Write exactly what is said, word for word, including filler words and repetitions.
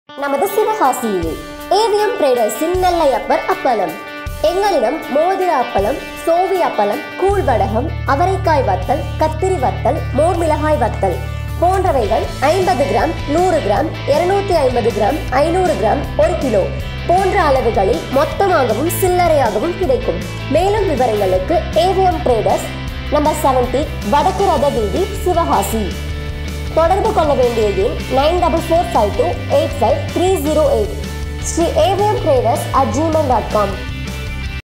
நமது சிவகாசியிலே ஏவிஎம் ட்ரேடர்ஸின் நெல்லையப்பர் அப்பளம். எங்களிடம் மோதிர அப்பளம், சோவி அப்பளம், கூழ் வடகம், அவரைக்காய் வத்தல், கத்திரி வத்தல், மோர் மிளகாய் வத்தல் போன்றவைகள் ஐம்பது கிராம், நூறு கிராம், இருநூத்தி ஐம்பது கிராம், ஐநூறு கிராம், ஒரு கிலோ போன்ற அளவுகளில் மொத்தமாகவும் சில்லறையாகவும் கிடைக்கும். மேலும் விவரங்களுக்கு ஏவிஎம் ட்ரேடர்ஸ் நம்பர் செவன்டி, வடக்கு ரத வீதி, சிவகாசி. தொடர்பு கொள்ள வேண்டிய எண் nine double four five two eight five three zero eight. Shri AVM traders at Gmail dot com.